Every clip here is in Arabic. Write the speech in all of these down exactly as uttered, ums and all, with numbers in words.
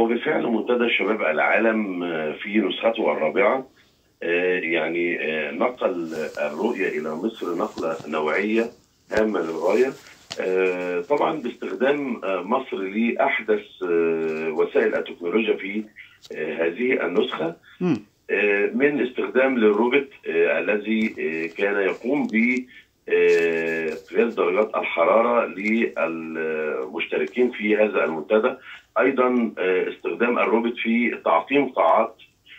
بالفعل منتدى شباب العالم في نسخته الرابعة يعني نقل الرؤية إلى مصر نقلة نوعية هامة للغاية، طبعا باستخدام مصر لأحدث وسائل التكنولوجيا في هذه النسخة، من استخدام للروبوت الذي كان يقوم ب قياس درجات الحرارة للمشتركين في هذا المنتدى، أيضا استخدام الروبوت في تعقيم قاعات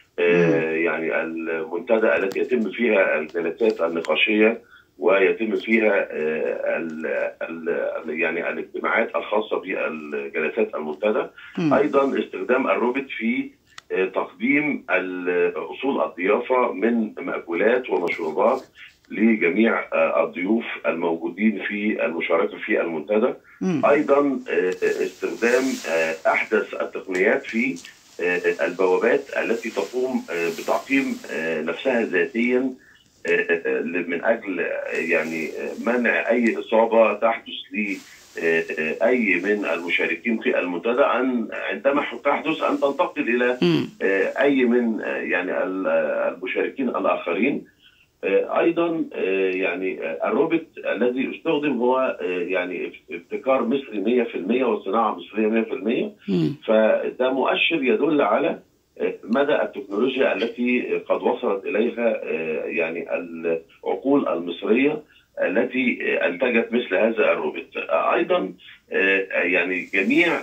يعني المنتدى التي يتم فيها الجلسات النقاشية ويتم فيها ال ال يعني الاجتماعات الخاصة بالجلسات المنتدى. أيضا استخدام الروبوت في تقديم أصول الضيافة من مأكولات ومشروبات لجميع الضيوف الموجودين في المشاركة في المنتدى. أيضا استخدام أحدث التقنيات في البوابات التي تقوم بتعقيم نفسها ذاتيا من أجل يعني منع أي إصابة تحدث لأي من المشاركين في المنتدى، أن عندما تحدث أن تنتقل إلى أي من يعني المشاركين الآخرين. ايضا يعني الروبوت الذي استخدم هو يعني ابتكار مصري مئة في المئة وصناعه مصريه مئة في المئة، فده مؤشر يدل على مدى التكنولوجيا التي قد وصلت اليها يعني العقول المصريه التي انتجت مثل هذا الروبوت. ايضا يعني جميع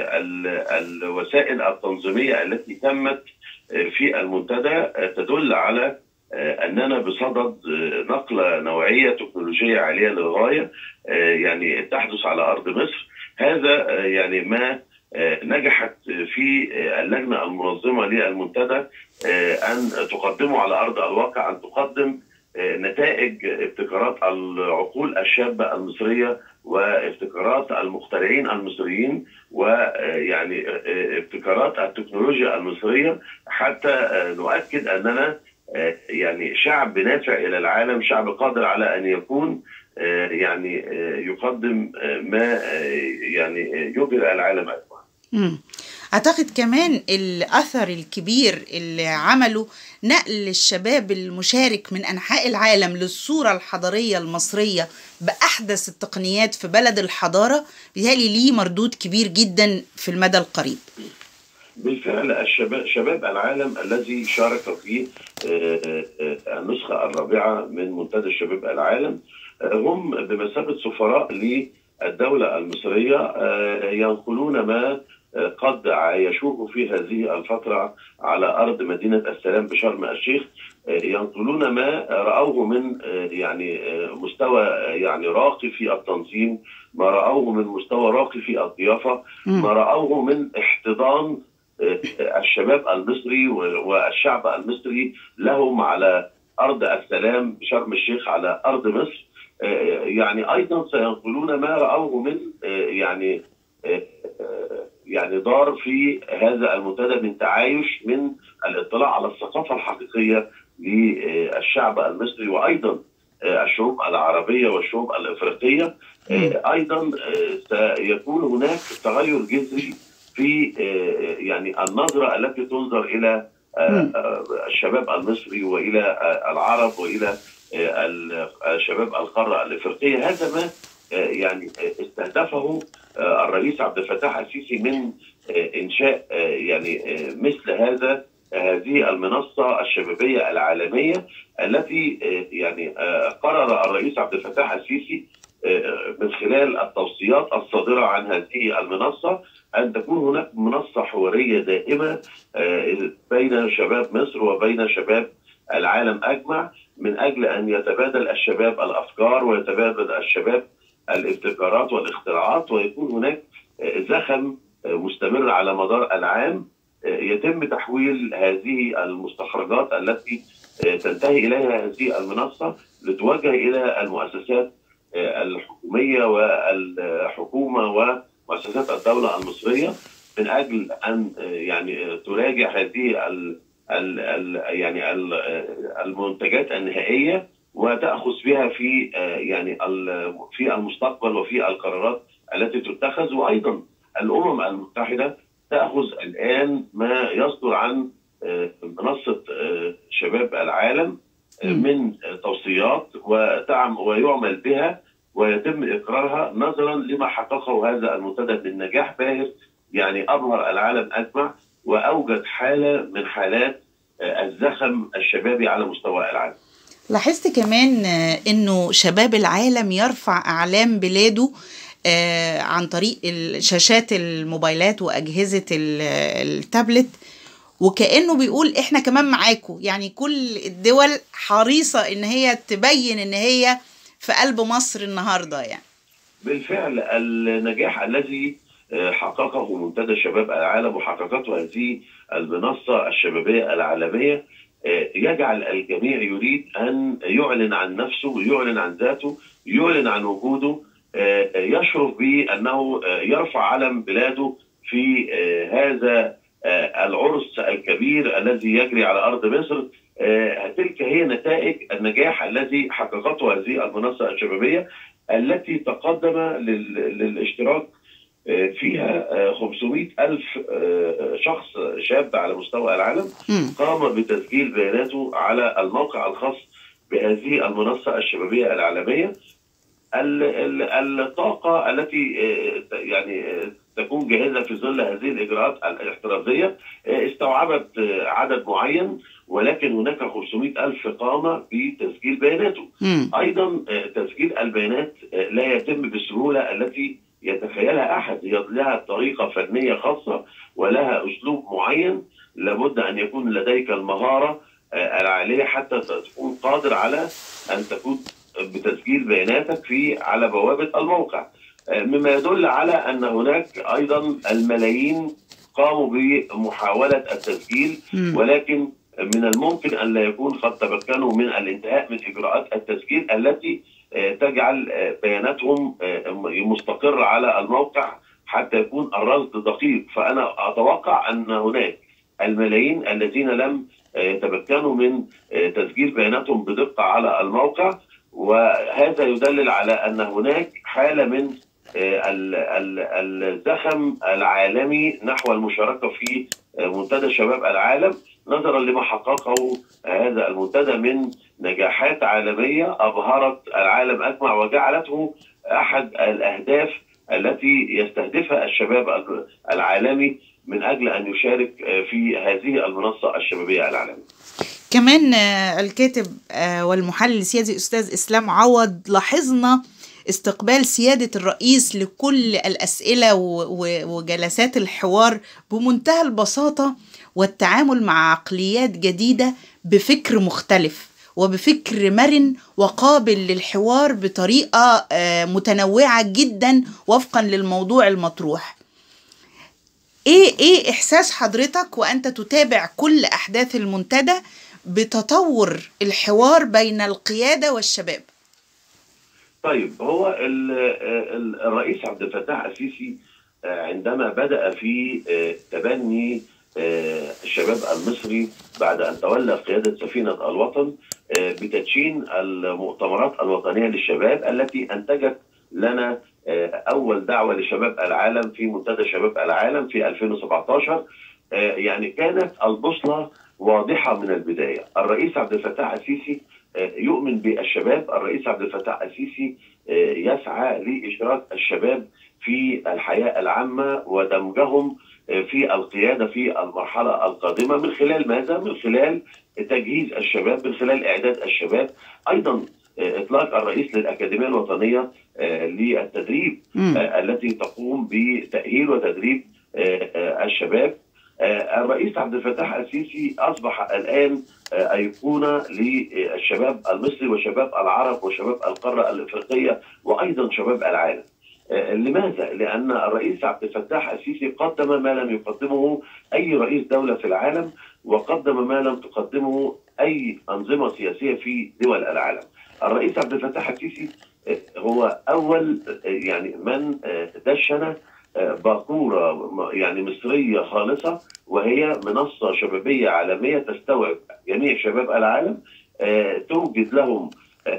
الوسائل التنظيميه التي تمت في المنتدى تدل على أننا بصدد نقلة نوعية تكنولوجية عالية للغاية يعني تحدث على أرض مصر. هذا يعني ما نجحت في اللجنة المنظمة للمنتدى أن تقدمه على أرض الواقع، أن تقدم نتائج ابتكارات العقول الشابة المصرية وابتكارات المخترعين المصريين ويعني ابتكارات التكنولوجيا المصرية، حتى نؤكد أننا يعني شعب نافع إلى العالم، شعب قادر على أن يكون يعني يقدم ما يعني يبهر العالم أجمع. أعتقد كمان الأثر الكبير اللي عمله نقل الشباب المشارك من أنحاء العالم للصورة الحضارية المصرية بأحدث التقنيات في بلد الحضارة، بالتالي ليه مردود كبير جدا في المدى القريب. بالفعل الشباب شباب العالم الذي شارك في النسخة الرابعة من منتدى شباب العالم هم بمثابة سفراء للدولة المصرية، ينقلون ما قد عايشوه في هذه الفترة على أرض مدينة السلام بشرم الشيخ، ينقلون ما رأوه من يعني مستوى يعني راقي في التنظيم، ما رأوه من مستوى راقي في الضيافة، ما رأوه من احتضان الشباب المصري والشعب المصري لهم على أرض السلام بشرم الشيخ على أرض مصر. يعني أيضا سينقلون ما رأوه من يعني يعني دار في هذا المنتدى من تعايش، من الاطلاع على الثقافة الحقيقية للشعب المصري وأيضا الشعوب العربية والشعوب الإفريقية. أيضا سيكون هناك تغير جذري في يعني النظرة التي تنظر إلى الشباب المصري وإلى العرب وإلى الشباب القارة الإفريقية. هذا ما يعني استهدفه الرئيس عبد الفتاح السيسي من إنشاء يعني مثل هذا هذه المنصة الشبابية العالمية التي يعني قرر الرئيس عبد الفتاح السيسي من خلال التوصيات الصادرة عن هذه المنصة أن تكون هناك منصة حوارية دائمة بين شباب مصر وبين شباب العالم أجمع، من أجل أن يتبادل الشباب الأفكار ويتبادل الشباب الابتكارات والاختراعات، ويكون هناك زخم مستمر على مدار العام يتم تحويل هذه المستخرجات التي تنتهي إليها هذه المنصة لتوجه إلى المؤسسات الحكومية والحكومة ومؤسسات الدولة المصرية، من أجل أن يعني تراجع هذه ال ال ال يعني ال المنتجات النهائية وتأخذ بها في يعني في المستقبل وفي القرارات التي تتخذ. وأيضا الأمم المتحدة تأخذ الآن ما يصدر عن منصة شباب العالم من توصيات وتعم ويعمل بها ويتم إقرارها نظرا لما حققه هذا المنتدى من نجاح باهر، يعني أبهر العالم أجمع وأوجد حالة من حالات الزخم الشبابي على مستوى العالم. لاحظت كمان إنه شباب العالم يرفع أعلام بلاده عن طريق شاشات الموبايلات وأجهزة التابلت، وكأنه بيقول إحنا كمان معاكم. يعني كل الدول حريصة إن هي تبين إن هي في قلب مصر النهاردة. يعني بالفعل النجاح الذي حققه منتدى شباب العالم وحققته هذه المنصة الشبابية العالمية يجعل الجميع يريد أن يعلن عن نفسه، يعلن عن ذاته، يعلن عن وجوده، يشرف بأنه يرفع علم بلاده في هذا العرس الكبير الذي يجري على أرض مصر. تلك هي نتائج النجاح الذي حققته هذه المنصة الشبابية التي تقدم للاشتراك فيها خمسمائة ألف شخص شاب على مستوى العالم قام بتسجيل بياناته على الموقع الخاص بهذه المنصة الشبابية العالمية. الطاقة التي يعني تكون جاهزة في ظل هذه الإجراءات الاحترازية استوعبت عدد معين، ولكن هناك خمسمائة ألف قام بتسجيل بياناته. أيضا تسجيل البيانات لا يتم بالسهولة التي يتخيلها أحد، هي لها طريقة فنية خاصة ولها أسلوب معين، لابد أن يكون لديك المهارة العالية حتى تكون قادر على أن تكون بتسجيل بياناتك في على بوابة الموقع، مما يدل على أن هناك أيضا الملايين قاموا بمحاولة التسجيل، ولكن من الممكن أن لا يكون قد تمكنوا من الانتهاء من إجراءات التسجيل التي تجعل بياناتهم مستقرة على الموقع حتى يكون الرصد دقيق. فأنا أتوقع أن هناك الملايين الذين لم يتمكنوا من تسجيل بياناتهم بدقة على الموقع، وهذا يدلل على أن هناك حالة من الزخم العالمي نحو المشاركة في منتدى شباب العالم نظرا لما حققه هذا المنتدى من نجاحات عالمية أبهرت العالم أجمع وجعلته أحد الأهداف التي يستهدفها الشباب العالمي من أجل أن يشارك في هذه المنصة الشبابية العالمية. كمان الكاتب والمحلل السياسي أستاذ إسلام عوض، لاحظنا استقبال سيادة الرئيس لكل الأسئلة وجلسات الحوار بمنتهى البساطة والتعامل مع عقليات جديدة بفكر مختلف وبفكر مرن وقابل للحوار بطريقة متنوعة جدا وفقا للموضوع المطروح. ايه ايه احساس حضرتك وانت تتابع كل احداث المنتدى بتطور الحوار بين القيادة والشباب؟ طيب، هو الرئيس عبد الفتاح السيسي عندما بدأ في تبني الشباب المصري بعد أن تولى قيادة سفينة الوطن بتدشين المؤتمرات الوطنية للشباب التي أنتجت لنا أول دعوة لشباب العالم في منتدى شباب العالم في ألفين وسبعة عشر. يعني كانت البوصلة واضحة من البداية. الرئيس عبد الفتاح السيسي يؤمن بالشباب، الرئيس عبد الفتاح السيسي يسعى لإشراك الشباب في الحياة العامة ودمجهم في القيادة في المرحلة القادمة. من خلال ماذا؟ من خلال تجهيز الشباب، من خلال إعداد الشباب، أيضا إطلاق الرئيس للأكاديمية الوطنية للتدريب التي تقوم بتأهيل وتدريب الشباب. الرئيس عبد الفتاح السيسي أصبح الآن أيقونة للشباب المصري وشباب العرب وشباب القارة الإفريقية وأيضا شباب العالم. لماذا؟ لأن الرئيس عبد الفتاح السيسي قدم ما لم يقدمه أي رئيس دولة في العالم، وقدم ما لم تقدمه أي أنظمة سياسية في دول العالم. الرئيس عبد الفتاح السيسي هو أول يعني من دشن باكورة يعني مصرية خالصة، وهي منصة شبابية عالمية تستوعب جميع شباب العالم، توجد لهم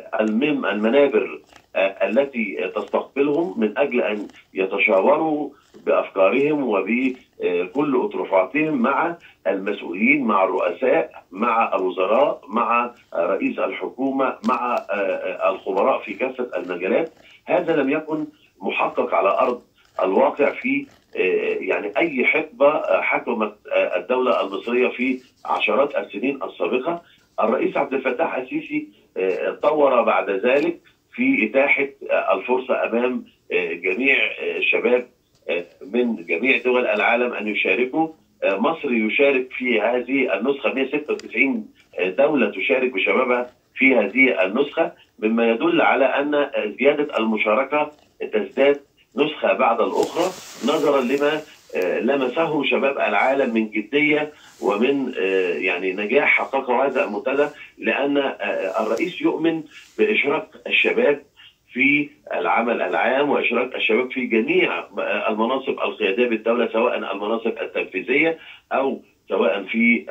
المنابر التي تستقبلهم من أجل أن يتشاوروا بافكارهم وبكل اطروحاتهم مع المسؤولين، مع الرؤساء، مع الوزراء، مع رئيس الحكومه، مع الخبراء في كافه المجالات. هذا لم يكن محقق على ارض الواقع في يعني اي حقبه حكمت الدوله المصريه في عشرات السنين السابقه. الرئيس عبد الفتاح السيسي طور بعد ذلك في اتاحه الفرصه امام جميع الشباب من جميع دول العالم ان يشاركوا. مصر يشارك في هذه النسخه، مئة وستة وتسعين دوله تشارك بشبابها في هذه النسخه، مما يدل على ان زياده المشاركه تزداد نسخه بعد الاخرى نظرا لما لمسه شباب العالم من جديه ومن يعني نجاح حققه هذا المنتدى، لان الرئيس يؤمن باشراك الشباب في العمل العام واشراك الشباب في جميع المناصب القياديه بالدوله، سواء المناصب التنفيذيه او سواء في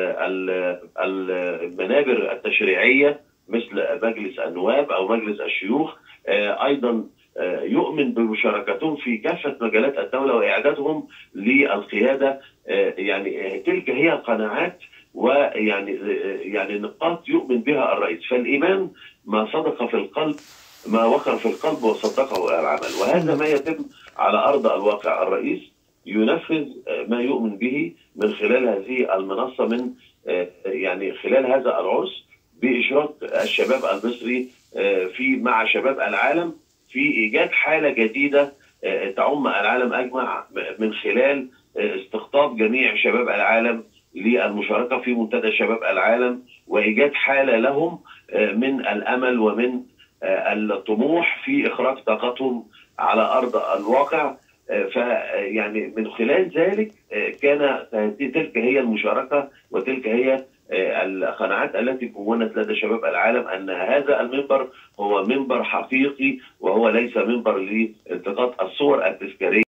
المنابر التشريعيه مثل مجلس النواب او مجلس الشيوخ. ايضا يؤمن بمشاركتهم في كافه مجالات الدوله واعدادهم للقياده. يعني تلك هي القناعات ويعني يعني نقاط يؤمن بها الرئيس. فالايمان ما صدق في القلب، ما وقر في القلب وصدقه العمل، وهذا ما يتم على ارض الواقع. الرئيس ينفذ ما يؤمن به من خلال هذه المنصه، من يعني خلال هذا العرس باشراك الشباب المصري في مع شباب العالم في ايجاد حاله جديده تعم العالم اجمع من خلال استقطاب جميع شباب العالم للمشاركه في منتدى شباب العالم، وايجاد حاله لهم من الامل ومن الطموح في اخراج طاقتهم على ارض الواقع. فيعني من خلال ذلك كان تلك هي المشاركه وتلك هي القناعات التي كونت لدى شباب العالم ان هذا المنبر هو منبر حقيقي، وهو ليس منبر لالتقاط الصور التذكاريه.